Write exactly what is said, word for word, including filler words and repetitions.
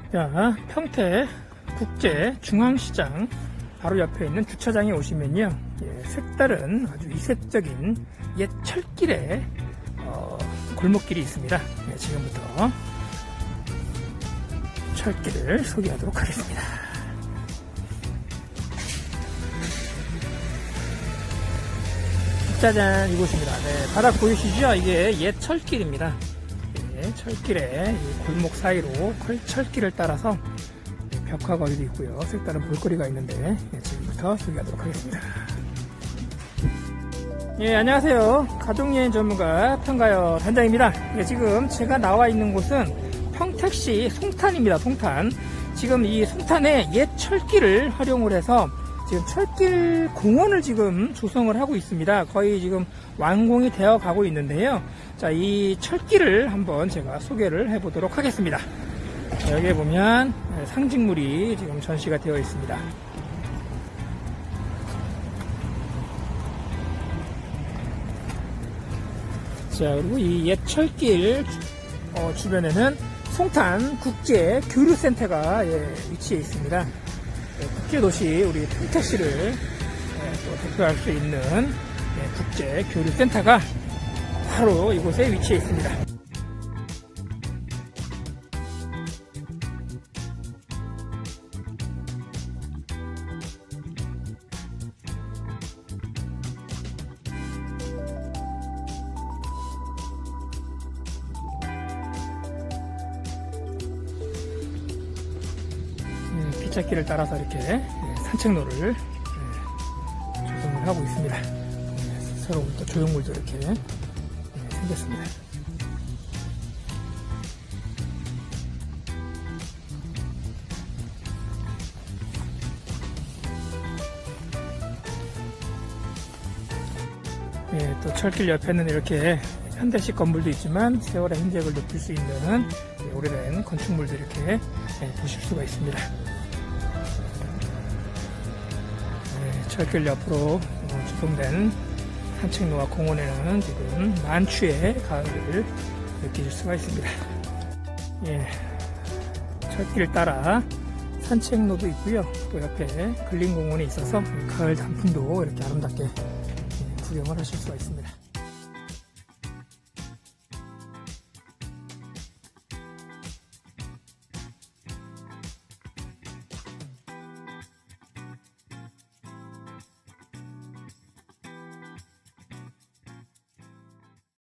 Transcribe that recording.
자, 평택 국제중앙시장 바로 옆에 있는 주차장에 오시면요, 예, 색다른 아주 이색적인 옛 철길의 어, 골목길이 있습니다. 예, 지금부터 철길을 소개하도록 하겠습니다. 짜잔, 이곳입니다. 네, 바닥 보이시죠? 이게 옛 철길입니다. 네, 철길에 골목 사이로 철길을 따라서 벽화거리도 있고요. 색다른 볼거리가 있는데 네, 지금부터 소개하도록 하겠습니다. 예, 안녕하세요. 가족여행 전문가 평가여 단장입니다. 예, 지금 제가 나와 있는 곳은 평택시 송탄입니다. 송탄. 지금 이 송탄에 옛 철길을 활용을 해서 지금 철길 공원을 지금 조성을 하고 있습니다. 거의 지금 완공이 되어 가고 있는데요. 자, 이 철길을 한번 제가 소개를 해 보도록 하겠습니다. 자, 여기에 보면 상징물이 지금 전시가 되어 있습니다. 자, 그리고 이 옛 철길 어, 주변에는 송탄 국제 교류센터가 예, 위치해 있습니다. 예, 국제도시 우리 평택시를 예, 또 대표할 수 있는 예, 국제 교류센터가 바로 이곳에 위치해 있습니다. 기찻길을 따라서 이렇게 산책로를 조성을 하고 있습니다. 새로운 또 조형물도 이렇게 생겼습니다. 예, 또 철길 옆에는 이렇게 현대식 건물도 있지만 세월의 흔적을 느낄 수 있는 오래된 건축물도 이렇게 보실 수가 있습니다. 철길 옆으로 조성된 산책로와 공원에는 지금 만추의 가을을 느끼실 수가 있습니다. 예, 철길 따라 산책로도 있고요. 또 옆에 근린공원이 있어서 가을 단풍도 이렇게 아름답게 구경을 하실 수가 있습니다.